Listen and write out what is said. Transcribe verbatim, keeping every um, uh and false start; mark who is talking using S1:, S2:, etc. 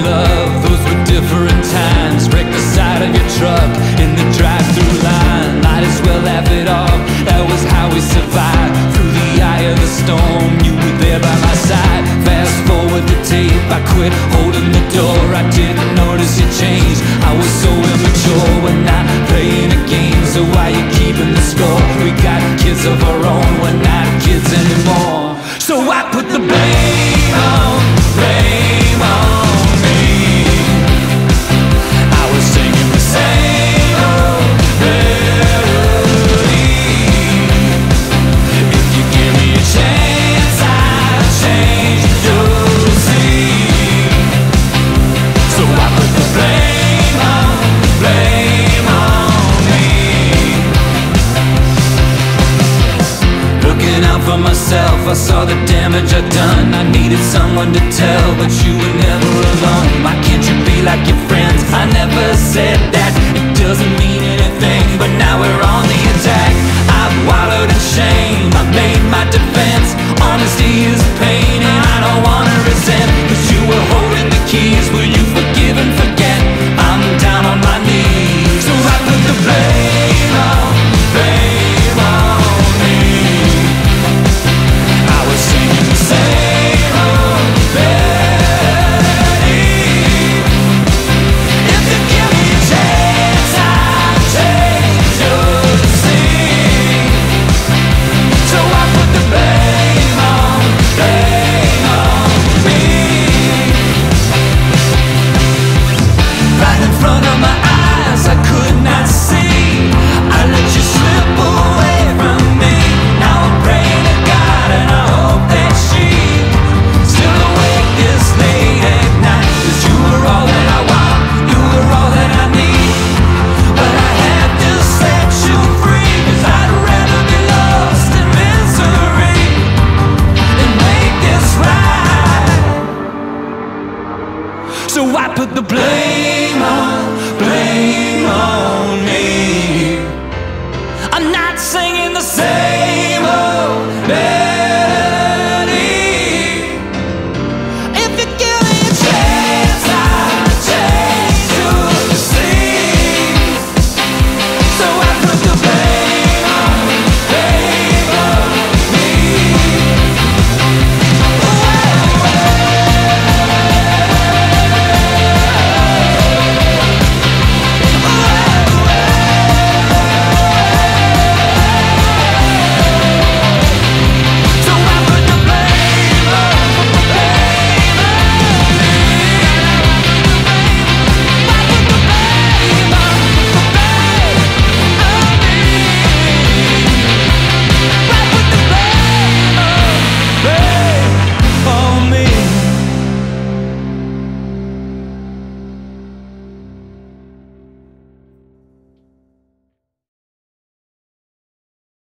S1: love, those were different times. Break the side of your truck in the drive-thru line. Might as well laugh it off, that was how we survived. Through the eye of the storm, you were there by my side. Fast forward the tape, I quit holding the door. I didn't notice it changed, I was so immature. We're not playing a game, so why you keeping the score? We got kids of our own, we're not kids anymore. So I put the blame on, blame on me. I was singing the same old melody. If you give me a chance, I'll change, you'll see. So I put the blame on, blame on me. Looking out for myself, I saw the damage I'd done. I needed someone to tell, but you were never alone. Why can't you be like your friends? I never said that, it doesn't mean anything. But now we're on the attack, I've wallowed in shame. I made my defense, honesty is pain. And I don't wanna resent, cause you were holding the keys. Will you forgive and forget? I'm down on my knees. So I put the blame on, blame on me. I was singing the same old melody. If you give me a chance, I'll change, you'll see. So I put the blame on, blame on me. Right in front of my eyes, I could not see. I let you slip away from me. Now I'm praying to God and I hope that she still awake this late at night. Cause you were all that I want, you were all that I need. But I had to set you free, cause I'd rather be lost in misery than make this right. So I put the blame on, blame on